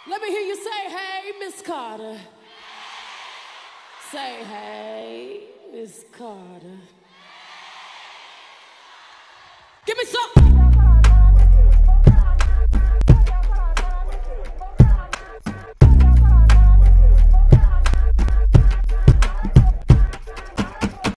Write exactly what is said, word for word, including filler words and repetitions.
Let me hear you say, hey, Miss Carter. Say, hey, Miss Carter. Give me some.